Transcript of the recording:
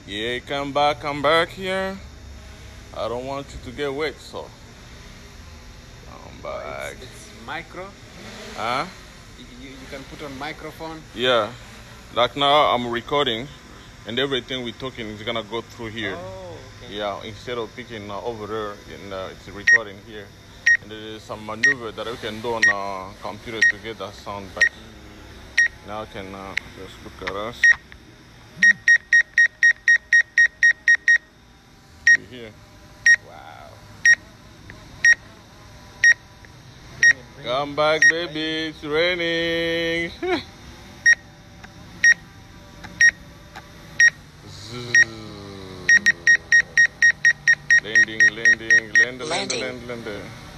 Yeah, come back here. I don't want you to get wet, so come back. It's micro. Huh? You can put on microphone. Yeah. Like now I'm recording, and everything we're talking is gonna go through here. Oh, okay. Yeah, instead of picking over there, it's recording here. And there is some maneuver that we can do on a computer to get that sound back. Now I can just look at us. We're here. Wow. Come back, baby. It's raining. Landing.